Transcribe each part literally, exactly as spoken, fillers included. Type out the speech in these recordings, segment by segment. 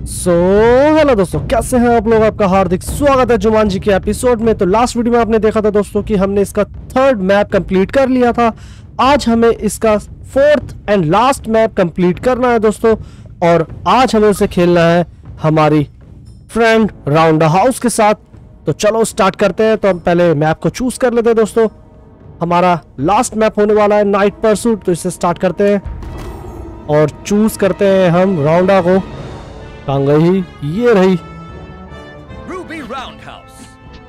So hello दोस्तों, कैसे हैं आप लोग। आपका हार्दिक स्वागत है जुमान जी के एपिसोड में। तो लास्ट वीडियो में आपने देखा था दोस्तों कि हमने इसका थर्ड मैप कंप्लीट कर लिया था। आज हमें इसका fourth and last map complete करना है दोस्तों, और आज हमें उसे खेलना है हमारी फ्रेंड राउंड हाउस के साथ। तो चलो स्टार्ट करते हैं। तो हम पहले मैप को चूज कर लेते हैं दोस्तों। हमारा लास्ट मैप होने वाला है नाइट परसूट, तो इसे स्टार्ट करते हैं और चूज करते हैं हम राउंडा को। कहाँ गई? ये रही। Ruby Roundhouse.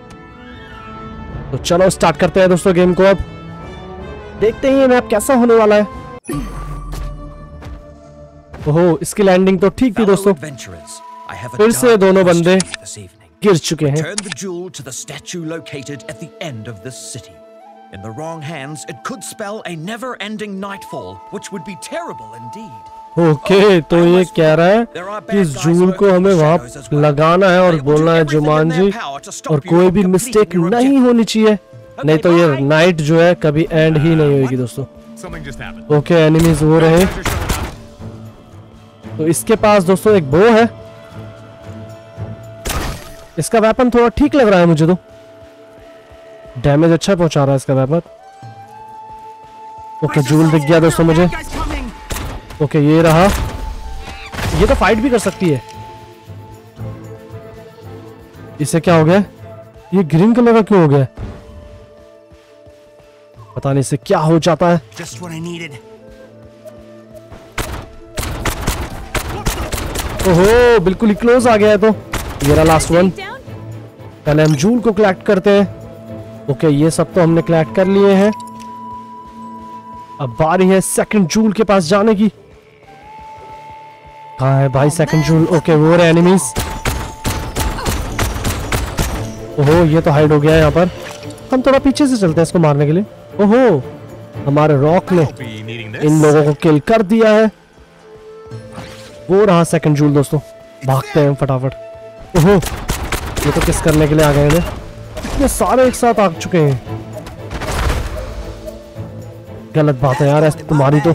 तो चलो स्टार्ट करते हैं दोस्तों गेम को। अब देखते हैं ये मैप कैसा होने वाला है। ओहो, इसकी लैंडिंग तो ठीक थी दोस्तों। फिर से दोनों बंदे गिर चुके हैं। Return the jewel to the statue located at the end of this city. In the wrong hands, it could spell a never-ending nightfall, which would be terrible indeed. Okay okay, तो ये कह रहा है कि इस जूल को हमें वहां लगाना है और बोलना है जुमान जी, और कोई भी मिस्टेक नहीं होनी चाहिए, नहीं तो ये नाइट जो है कभी एंड ही नहीं होगी दोस्तों। ओके, एनिमीज वो रहे। तो इसके पास दोस्तों एक बो है। इसका वेपन थोड़ा ठीक लग रहा है मुझे, तो डैमेज अच्छा पहुंचा रहा है इसका वेपन। ओके, जूल दिख गया दोस्तों मुझे। ओके okay, ये रहा। ये तो फाइट भी कर सकती है। इसे क्या हो गया? ये ग्रीन कलर का क्यों हो गया? पता नहीं इसे क्या हो जाता है। ओहो, बिल्कुल ही क्लोज आ गया है। तो ये रहा लास्ट वन। पहले हम जूल को कलेक्ट करते हैं। ओके okay, ये सब तो हमने कलेक्ट कर लिए हैं। अब बारी है सेकंड जूल के पास जाने की। कहाँ है भाई सेकंड जूल? ओके, वो रहे एनिमीज। ओहो, ये तो हाइड हो गया है यहाँ पर। हम थोड़ा पीछे से चलते हैं इसको मारने के लिए। ओहो, हमारे रॉक ने इन लोगों को किल कर दिया है। वो रहा सेकंड जूल दोस्तों। भागते हैं फटाफट। ओहो, ये तो किस करने के लिए आ गए हैं? इतने सारे एक साथ आ चुके हैं। गलत बात है यार ऐसे तुम्हारी तो।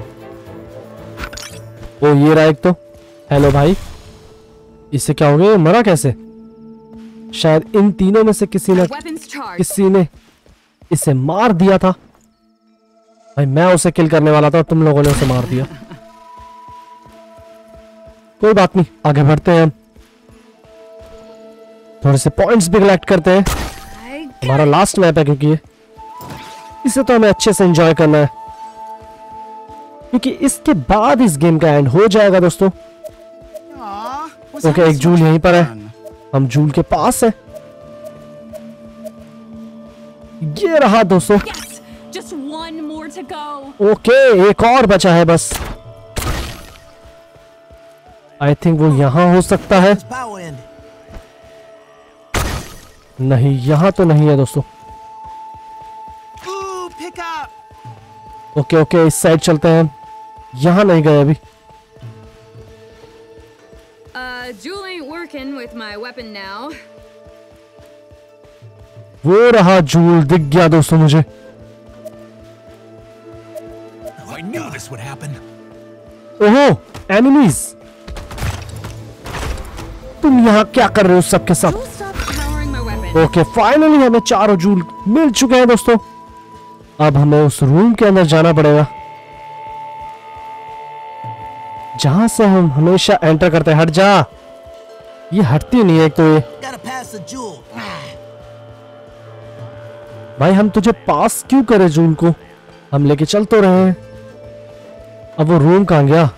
ओ, ये रहा एक तो। हेलो भाई, इससे क्या हो गया? मरा कैसे? शायद इन तीनों में से किसी ने किसी ने इसे मार दिया था। भाई मैं उसे किल करने वाला था और तुम लोगों ने उसे मार दिया। कोई बात नहीं, आगे बढ़ते हैं हम। थोड़े से पॉइंट्स भी कलेक्ट करते हैं। हमारा लास्ट मैप है क्योंकि ये इसे तो हमें अच्छे से एंजॉय करना है, क्योंकि इसके बाद इस गेम का एंड हो जाएगा दोस्तों। ओके, एक जूल यहीं पर है। हम जूल के पास है। ये रहा दोस्तों। ओके, एक और बचा है बस। आई थिंक वो यहां हो सकता है। नहीं, यहां तो नहीं है दोस्तों। ओके ओके, इस साइड चलते हैं। यहां नहीं गए अभी। वो रहा जूल, दिख गया दोस्तों मुझे। ओहो, एनिमीज, तुम यहाँ क्या कर रहे हो सबके सब? ओके, फाइनली हमें चारों जूल मिल चुके हैं दोस्तों। अब हमें उस रूम के अंदर जाना पड़ेगा जहां से हम हमेशा एंटर करते हैं। हट जा, ये हटती नहीं है एक तो ये। भाई हम तुझे पास क्यों करें जूल को? हम लेके चल तो रहे हैं। अब वो रूम कहां गया?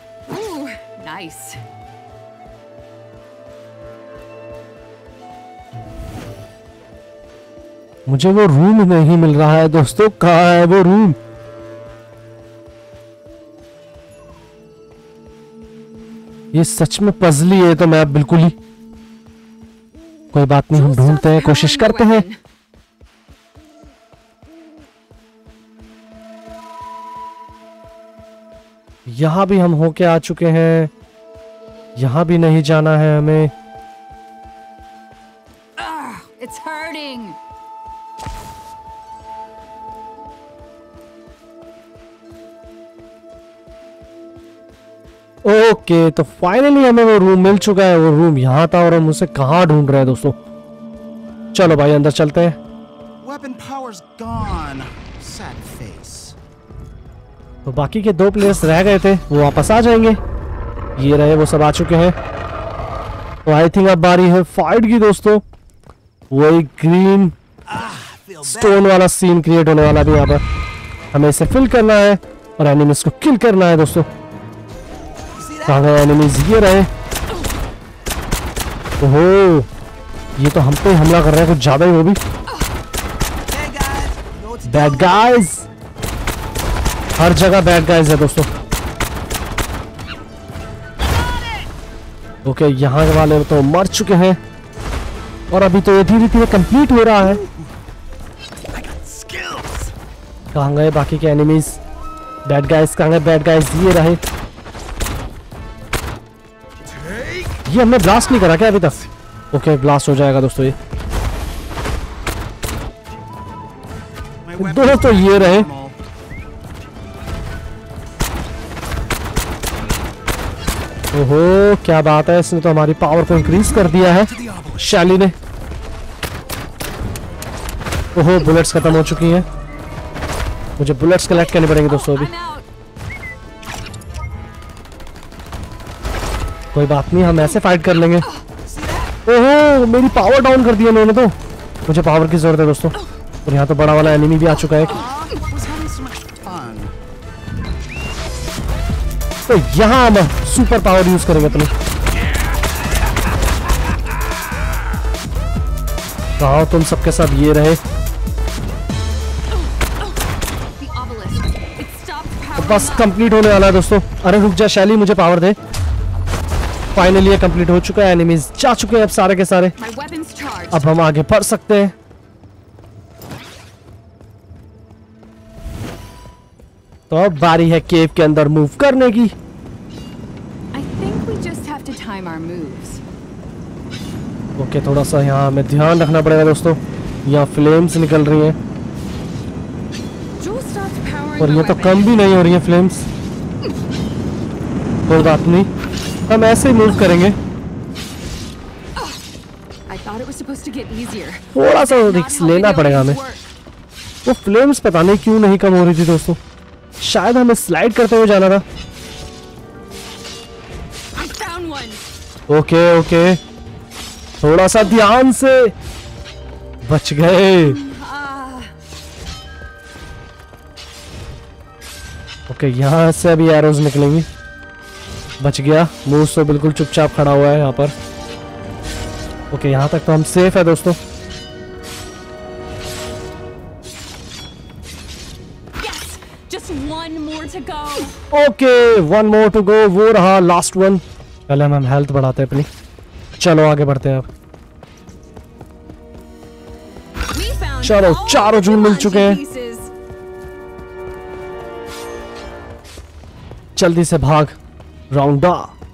मुझे वो रूम नहीं मिल रहा है दोस्तों। कहाँ है वो रूम? ये सच में पजली है तो मैं बिल्कुल ही। कोई बात नहीं, हम ढूंढते हैं, कोशिश करते हैं। यहां भी हम होके आ चुके हैं। यहां भी नहीं जाना है हमें। It's hurting. ओके तो फाइनली हमें वो रूम मिल चुका है। वो रूम यहाँ था और हम उसे कहाँ ढूंढ रहे हैं दोस्तों। चलो भाई अंदर चलते हैं। Weapon power's gone. Sad face. तो बाकी के दो प्लेयर्स रह गए थे, वो वापस आ जाएंगे। ये रहे, वो सब आ चुके हैं। तो आई थिंक अब बारी है फाइट की दोस्तों। वही ग्रीन स्टोन वाला सीन क्रिएट होने वाला भी यहाँ पर। हमें इसे फिल करना है और एनिमीज को किल करना है दोस्तों। कहाँ गए एनिमीज? ये रहे। ओहो, ये तो हम पे हमला कर रहे हैं कुछ ज्यादा ही। वो भी बैड गाइज, हर जगह बैड गाइज है दोस्तों। ओके okay, यहाँ के वाले तो मर चुके हैं और अभी तो ये धीरे धीरे कंप्लीट हो रहा है। कहाँ गए बाकी के एनिमीज? बैड गाइज कहाँ गए? बैड गाइज ये रहे। ये हमने ब्लास्ट नहीं करा क्या अभी तक? ओके okay, ब्लास्ट हो जाएगा दोस्तों। ये दोस्तों तो ये रहे। ओहो क्या बात है, इसने तो हमारी पावर को इंक्रीज कर दिया है शैली ने। ओहो बुलेट्स खत्म हो चुकी हैं, मुझे बुलेट्स कलेक्ट करने पड़ेंगे दोस्तों अभी। कोई बात नहीं, हम ऐसे फाइट कर लेंगे। ओहो मेरी पावर डाउन कर दी उन्होंने तो। मुझे पावर की जरूरत है दोस्तों। और यहाँ तो बड़ा वाला एनिमी भी आ चुका है। तो यहाँ हम सुपर पावर यूज करेंगे अपनी। कहा तुम सबके साथ? ये रहे। तो बस कंप्लीट होने वाला है दोस्तों। अरे रुक जा शैली, मुझे पावर दे। फाइनली ये कंप्लीट हो चुका है। एनिमीज जा चुके हैं अब सारे के सारे। अब हम आगे बढ़ सकते हैं। तो अब बारी है केव के अंदर मूव करने की। ओके okay, थोड़ा सा यहाँ हमें ध्यान रखना पड़ेगा दोस्तों। यहाँ फ्लेम्स निकल रही हैं और ये तो कम भी नहीं हो रही है फ्लेम्स। कोई बात नहीं, हम ऐसे ही मूव करेंगे। थोड़ा सा रिस्क लेना पड़ेगा हमें। वो फ्लेम्स पता नहीं क्यों नहीं कम हो रही थी दोस्तों। शायद हमें स्लाइड करते हुए जाना था। ओके ओके, थोड़ा सा ध्यान से। बच गए। ओके यहाँ से अभी एरोज निकलेंगी। बच गया। मूस तो बिल्कुल चुपचाप खड़ा हुआ है यहाँ पर। ओके यहाँ तक तो हम सेफ है दोस्तों। Okay one more to go. वो रहा लास्ट वन। पहले हम हेल्थ बढ़ाते हैं अपनी। चलो आगे बढ़ते हैं अब। चलो चारों जून मिल चुके हैं। जल्दी से भाग राउंडा।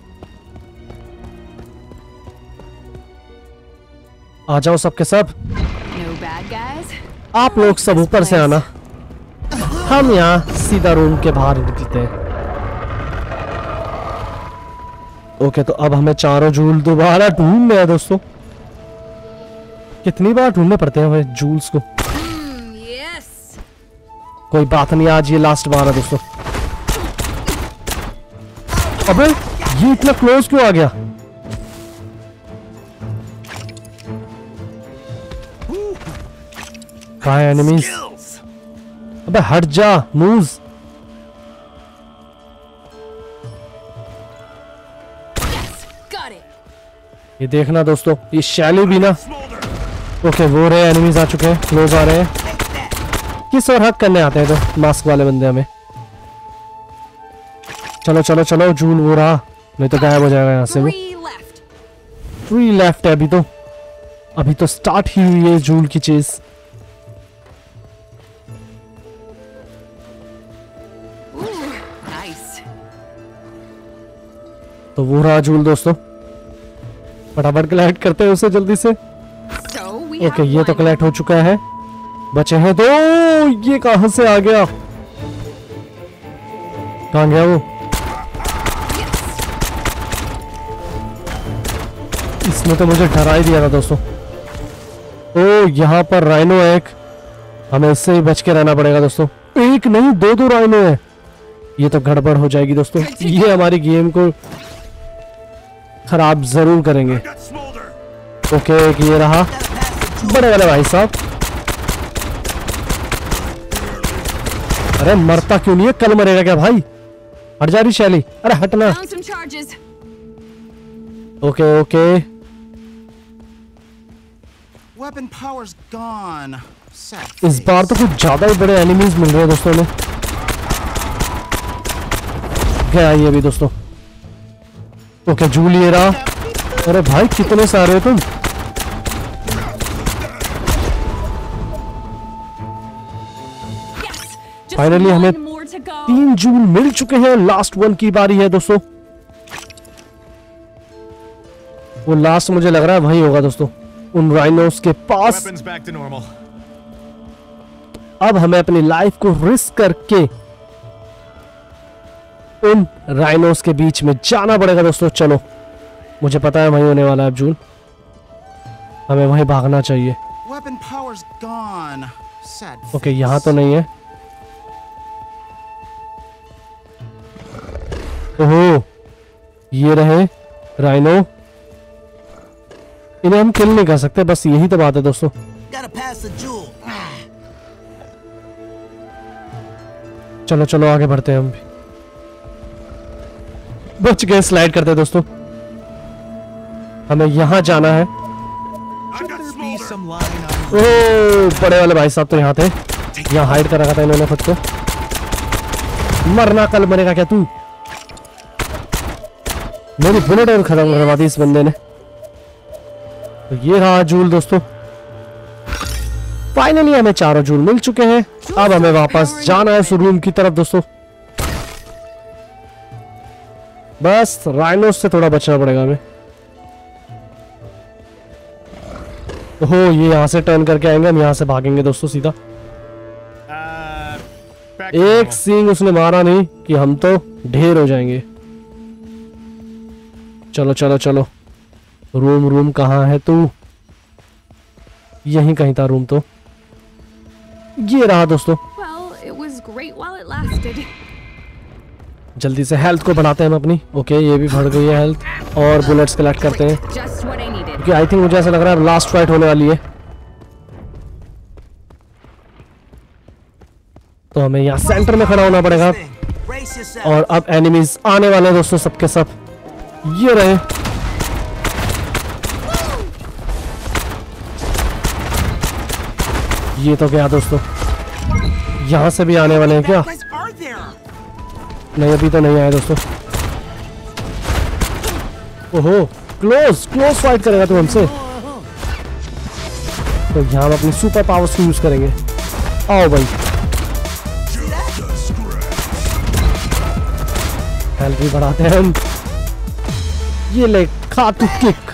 आ जाओ सबके सब। आप लोग सब ऊपर से आना, हम यहाँ सीधा रूम के बाहर निकलते हैं। ओके तो अब हमें चारों जूल दोबारा ढूंढने हैं दोस्तों। कितनी बार ढूंढने पड़ते हैं हमें जूल्स को। yes. कोई बात नहीं, आज ये लास्ट बार है दोस्तों। अबे ये इतना क्लोज क्यों आ गया? कहाँ है एनिमीज? अबे हट जा मूव्स। ये देखना दोस्तों, ये शैली भी ना। ओके वो रहे, एनिमीज आ चुके हैं, क्लोज आ रहे हैं। किस और हक करने आते हैं तो मास्क वाले बंदे हमें। चलो चलो चलो, जूल वो रहा, नहीं तो गायब हो जाएगा यहाँ से। वो थ्री लेफ्ट है अभी तो। अभी तो स्टार्ट ही हुई है जूल की चेज। तो वो रहा जूल दोस्तों। फटाफट कलेक्ट करते हैं उसे जल्दी से। ओके okay, ये तो कलेक्ट हो चुका है। बचे हैं दो। ये कहां से आ गया? कहां गया वो? इसने तो मुझे डरा ही दिया था दोस्तों। ओ यहाँ पर राइनो है एक, हमें इससे ही बच के रहना पड़ेगा दोस्तों। एक नहीं दो दो राइनो है, ये तो गड़बड़ हो जाएगी दोस्तों, ये हमारी गेम को खराब जरूर करेंगे। ओके एक ये रहा बड़े वाले भाई साहब। अरे मरता क्यों नहीं है, कल मरेगा क्या भाई? हट जा रही शैली, अरे हटना। Okay okay Weapon power's gone. Sad इस बार तो कुछ ज्यादा ही बड़े एनिमीज मिल रहे हैं दोस्तों ने। क्या ये भी दोस्तों। ओके जूल ये रहा। अरे भाई कितने सारे हो तुम। फाइनली हमें तीन जूल मिल चुके हैं, लास्ट वन की बारी है दोस्तों। वो लास्ट मुझे लग रहा है वही होगा दोस्तों, उन राइनोस के पास। अब हमें अपनी लाइफ को रिस्क करके उन राइनोस के बीच में जाना पड़ेगा दोस्तों। चलो मुझे पता है वही होने वाला है अब जूल, हमें वहीं भागना चाहिए। Weapon power's gone. Sad okay यहां तो नहीं है। ओहो ये रहे राइनो, इन्हें हम किल नहीं कर सकते, बस यही तो बात है दोस्तों। चलो चलो आगे बढ़ते हैं हम भी। बच गए, स्लाइड करते हैं दोस्तों। हमें यहां जाना है। ओ बड़े वाले भाई साहब तो यहाँ थे, यहाँ हाइड कर रखा था इन्होंने खुद को। मरना कल मरेगा क्या तू? मेरी बुलेट और खत्म करवा दी इस बंदे ने। तो ये रहा जूल दोस्तों। फाइनली हमें चारों जूल मिल चुके हैं। अब हमें वापस जाना है उस रूम की तरफ दोस्तों। बस राइनोस से थोड़ा बचना पड़ेगा हमें। ओहो ये यहां से टर्न करके आएंगे, हम यहां से भागेंगे दोस्तों सीधा। एक सींग उसने मारा नहीं कि हम तो ढेर हो जाएंगे। चलो चलो चलो, रूम रूम कहाँ है तू? यहीं कहीं था रूम तो। ये रहा दोस्तों। Well, it was great while it lasted. जल्दी से हेल्थ को बढ़ाते हैं हम अपनी। ओके ये भी बढ़ गई है हेल्थ, और बुलेट्स कलेक्ट करते हैं Just what I needed. क्योंकि आई थिंक मुझे ऐसा लग रहा है लास्ट फाइट होने वाली है। तो हमें यहाँ सेंटर में खड़ा होना पड़ेगा, और अब एनिमीज आने वाले हैं दोस्तों सबके सब। ये रहे। ये तो क्या दोस्तों, यहां से भी आने वाले हैं क्या? नहीं अभी तो नहीं आए दोस्तों। ओहो क्लोज क्लोज फाइट करेगा तू हमसे। तो यहां हम अपनी सुपर पावर्स को यूज करेंगे। आओ भाई, हेल्थ भी बढ़ाते हैं हम। ये ले खा तू किक।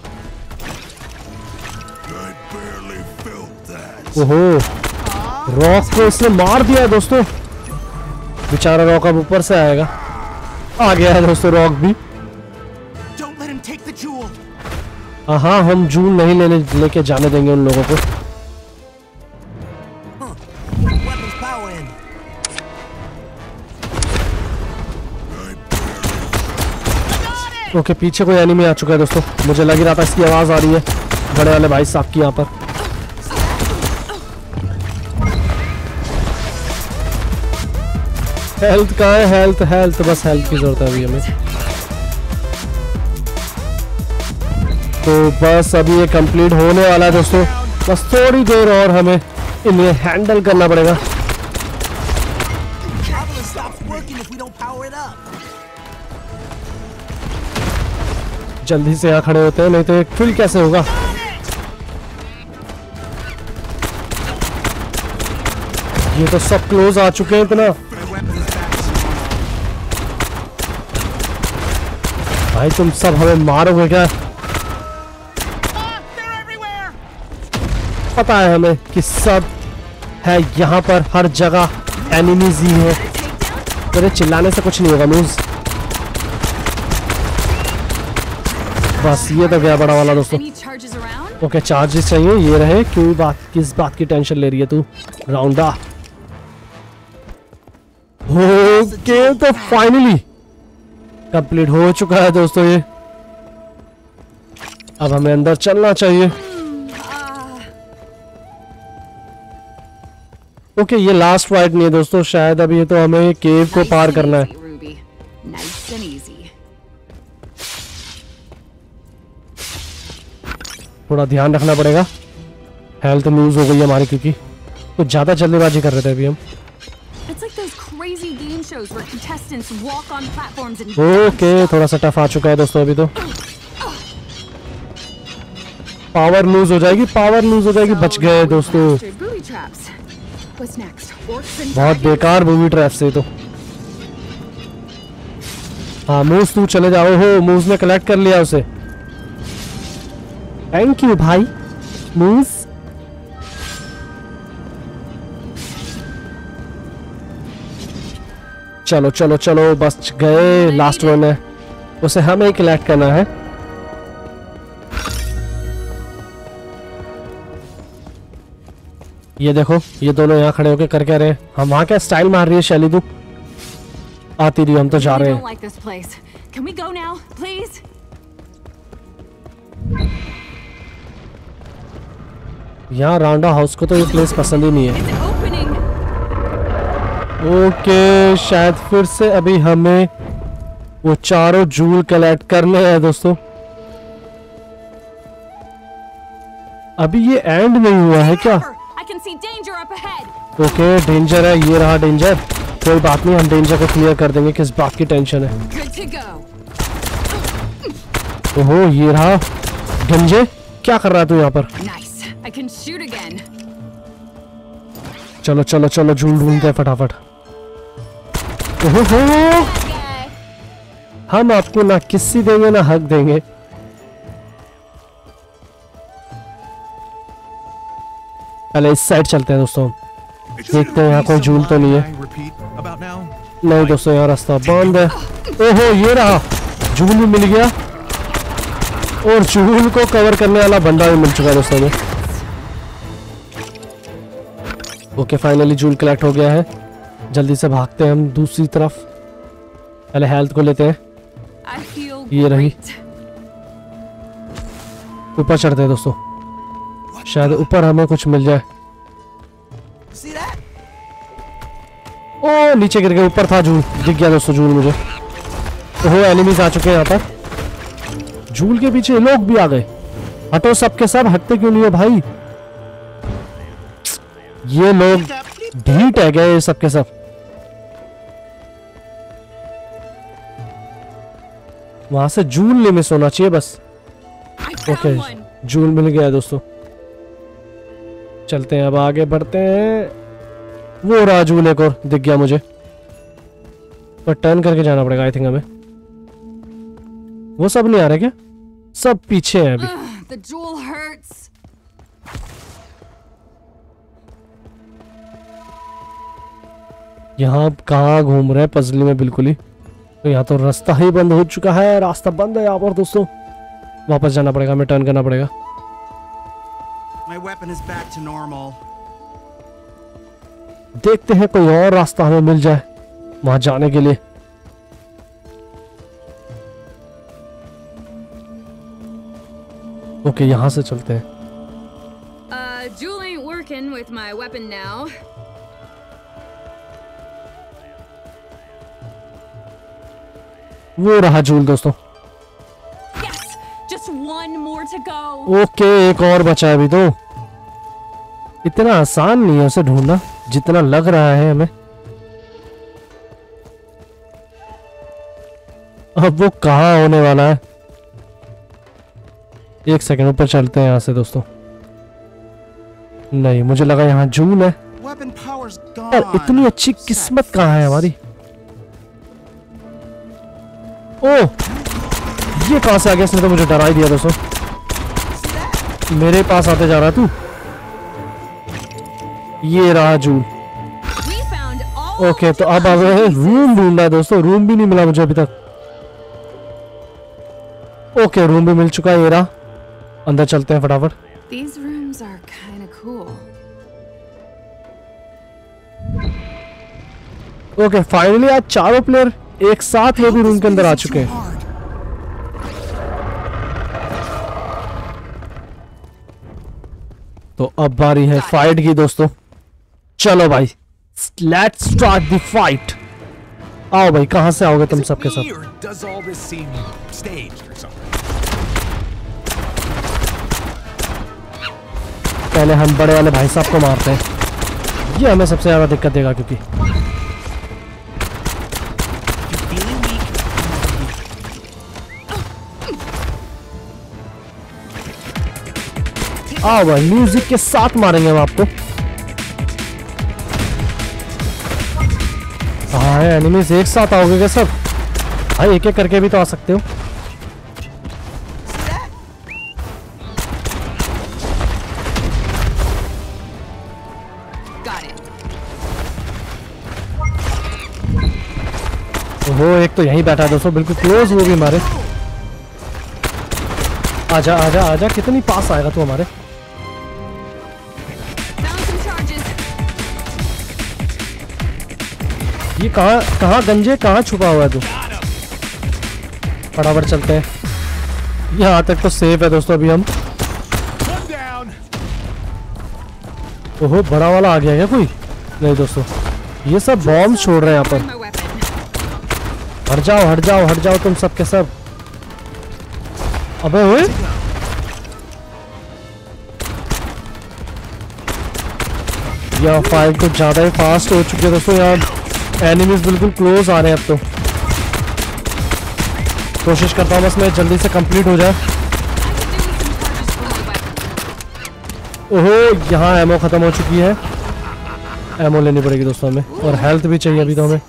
ओहो रॉक को इसने मार दिया है दोस्तों। बेचारा रॉक अब ऊपर से आएगा। आ गया है दोस्तों रॉक भी। हाँ हम जूल नहीं लेने लेके जाने देंगे उन लोगों को। ओके पीछे कोई एनिमी आ चुका है दोस्तों। मुझे लग ही रहा था इसकी आवाज आ रही है बड़े वाले भाई साहब की यहाँ पर। हेल्थ कहाँ है? हेल्थ हेल्थ बस हेल्थ की जरूरत है अभी हमें। तो बस अभी ये कंप्लीट होने वाला है दोस्तों। बस थोड़ी देर और हमें इन्हें हैंडल करना पड़ेगा। जल्दी से यहाँ खड़े होते हैं, नहीं तो एक किल कैसे होगा। ये तो सब क्लोज आ चुके हैं इतना। भाई तुम सब हमें मारोगे क्या? पता है हमें कि सब है यहाँ पर, हर जगह एनिमीज ही है। तेरे चिल्लाने से कुछ नहीं होगा मूज। बस ये तो गया बड़ा वाला दोस्तों। Any charges around? Okay charges चाहिए, ये रहे। क्यों बात किस बात की टेंशन ले रही है तू राउंडा? ओके तो फाइनली कंप्लीट हो चुका है दोस्तों ये। अब हमें अंदर चलना चाहिए। ओके ये लास्ट फाइट नहीं है दोस्तों, शायद अब ये तो हमें केव को पार करना है। Ruby. Nice and easy. थोड़ा ध्यान रखना पड़ेगा, हेल्थ लूज हो गई है हमारी क्योंकि कुछ ज्यादा जल्दबाजी कर रहे थे अभी हम। It's like those crazy game shows where contestants walk on platforms and okay थोड़ा सा टफ आ चुका है दोस्तों अभी तो। पावर लूज हो जाएगी, पावर लूज हो जाएगी। बच गए दोस्तों। Booby traps. What's next? Orcs and बहुत dragons? बेकार बूबी ट्रैप से तो। हाँ मूस तू चले जाओ। हो मूस ने कलेक्ट कर लिया उसे। थैंक यू भाई मूस। चलो चलो चलो बच गए। लास्ट वन है, उसे हमें ही कलेक्ट करना है। ये देखो ये दोनों यहाँ खड़े होके कर क्या रहे हैं। हम वहां क्या स्टाइल मार रही है शैली तू। आती रही, हम तो जा I रहे don't हैं। like this place. Can we go now, please? यहाँ राउंडा हाउस को तो ये प्लेस पसंद ही नहीं है। It's opening. ओके शायद फिर से अभी हमें वो चारों जूल कलेक्ट करने हैं दोस्तों। अभी ये एंड नहीं हुआ है क्या? Cover. I can see danger up ahead. Okay danger है, ये रहा डेंजर। कोई बात नहीं, हम डेंजर को क्लियर कर देंगे, किस बात की टेंशन है। Good to go. ओहो ये रहा गंजे। क्या कर रहा है तू यहाँ पर? Nice. I can shoot again. चलो चलो चलो जूल ढूंढते हैं फटाफट। ओहो Bad guy. हम आपको ना किस्सी देंगे ना हक देंगे। पहले इस साइड चलते हैं दोस्तों, देखते हैं यहाँ कोई जूल तो नहीं है। Repeat about now. नहीं दोस्तों यहाँ रास्ता बंद है। ओहो ये रहा जूल भी मिल गया और जूल को कवर करने वाला बंदा भी मिल चुका है दोस्तों में। ओके फाइनली जूल कलेक्ट हो गया है। जल्दी से भागते हैं हम दूसरी तरफ। पहले हेल्थ को लेते हैं। I feel ये रही। great. ऊपर चढ़ते हैं दोस्तों, शायद ऊपर हमें कुछ मिल जाए। See that? ओ नीचे गिर गए, ऊपर था जूल, दिख गया दोस्तों जूल मुझे। ओहो एनिमीज आ चुके हैं यहाँ पर। जूल के पीछे लोग भी आ गए। हटो सब के सब, हटते क्यों नहीं हो भाई? ये लोग ढीठ है गए सब के सब। वहां से जूल नहीं मिस होना चाहिए बस। I found okay one. Jewel मिल गया है दोस्तों। चलते हैं अब आगे बढ़ते हैं। वो रहा जूल एक और दिख गया मुझे, पर टर्न करके जाना पड़ेगा आई थिंक हमें। वो सब नहीं आ रहे क्या? सब पीछे हैं अभी। Ugh, the jewel hurts. यहाँ कहाँ घूम रहे हैं पजली में बिल्कुल ही। तो यहाँ तो रास्ता ही बंद हो चुका है, रास्ता बंद है यहाँ पर दोस्तों। वापस जाना पड़ेगा, हमें टर्न करना पड़ेगा। My weapon is back to normal. देखते हैं कोई और रास्ता हमें मिल जाए वहां जाने के लिए। ओके यहाँ से चलते हैं। Uh, jewel ain't working with my weapon now. वो रहा जूल दोस्तों। Yes, just one more to go. Okay एक और बचा है अभी तो। इतना आसान नहीं है उसे ढूंढना जितना लग रहा है हमें। अब वो कहाँ होने वाला है? एक सेकंड ऊपर चलते हैं यहाँ से दोस्तों। नहीं मुझे लगा यहाँ जून है। Weapon power's यार gone. इतनी अच्छी किस्मत कहाँ है हमारी? ओ ये कहाँ से आ गया? इसने तो मुझे डरा ही दिया दोस्तों। मेरे पास आते जा रहा तू। ये रहा jewel. We found all okay तो अब हमें रूम ढूंढना है दोस्तों। रूम भी नहीं मिला मुझे अभी तक। ओके रूम भी मिल चुका है, ये रहा। अंदर चलते हैं फटाफट। These rooms are kind of cool. Okay finally आज चारों प्लेयर एक साथ वो भी रूम के अंदर आ चुके हैं। तो अब बारी है फाइट की दोस्तों। चलो भाई, लेट्स स्टार्ट द फाइट। आओ भाई, कहां से आओगे तुम सबके सब? पहले हम बड़े वाले भाई साहब को मारते हैं, ये हमें सबसे ज्यादा दिक्कत देगा क्योंकि आओ भाई, म्यूजिक के साथ मारेंगे हम आपको। हाँ एनिमीज एक साथ आओगे क्या सब? भाई एक एक करके भी तो आ सकते हो। वो एक तो यहीं बैठा है दोस्तों, बिल्कुल क्लोज, वो भी मारे। आजा आजा आजा, कितनी पास आएगा तू हमारे? ये कहाँ कहाँ गंजे, कहाँ छुपा हुआ है तू? फटाफट चलते हैं, यहाँ तक तो सेफ है दोस्तों अभी हम। ओहो बड़ा वाला आ गया क्या कोई? नहीं दोस्तों, ये सब बॉम्ब छोड़ रहे हैं यहाँ पर। हट जाओ हट जाओ हट जाओ तुम सब के सब। अबे हुए या फाइट कुछ ज्यादा ही फास्ट हो चुकी है दोस्तों। यार एनिमीज बिल्कुल क्लोज आ रहे हैं अब तो। कोशिश करता हूँ बस मैं जल्दी से कंप्लीट हो जाए। ओहो यहाँ एमो खत्म हो चुकी है, एमो लेनी पड़ेगी दोस्तों हमें, और हेल्थ भी चाहिए अभी तो हमें।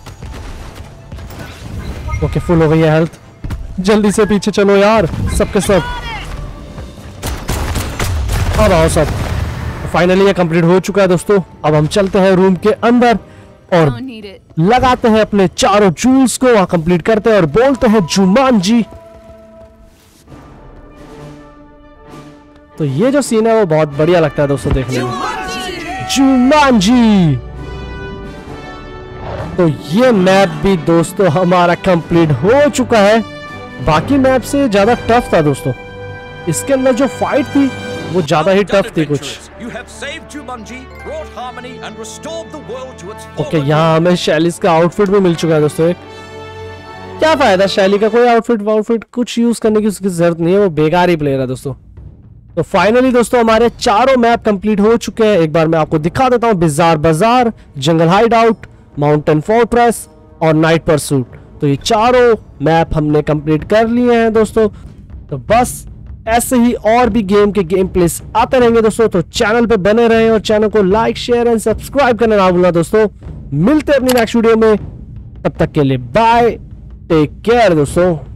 ओके फुल हो गई है हेल्थ, जल्दी से पीछे चलो यार सबके सब। अब आओ सब। फाइनली ये कंप्लीट हो चुका है दोस्तों। अब हम चलते हैं रूम के अंदर और लगाते हैं अपने चारों जूल्स को, वहां कंप्लीट करते हैं और बोलते हैं जुमांजी। तो ये जो सीन है वो बहुत बढ़िया लगता है दोस्तों देखने में, जुमांजी। तो ये मैप भी दोस्तों हमारा कंप्लीट हो चुका है। बाकी मैप से ज्यादा टफ था दोस्तों, इसके अंदर जो फाइट थी वो ज्यादा ही टफ थी कुछ। ओके यहाँ हमें शैलीस का आउटफिट भी मिल चुका है दोस्तों। एक क्या फायदा शैली का, कोई आउटफिट आउटफिट कुछ यूज करने की उसकी जरूरत नहीं है, वो बेकार ही प्लेयर है दोस्तों। तो फाइनली दोस्तों हमारे चारों मैप कंप्लीट हो चुके हैं। एक बार मैं आपको दिखा देता हूँ, bizarre bazaar, jungle hideout, mountain fortress और नाइट परसूट। तो ये चारों मैप हमने कंप्लीट कर लिए हैं दोस्तों। तो बस ऐसे ही और भी गेम के गेम प्लेस आते रहेंगे दोस्तों। तो चैनल पे बने रहें और चैनल को लाइक शेयर एंड सब्सक्राइब करना ना भूलना दोस्तों। मिलते हैं अपनी नेक्स्ट वीडियो में, तब तक के लिए बाय, टेक केयर दोस्तों।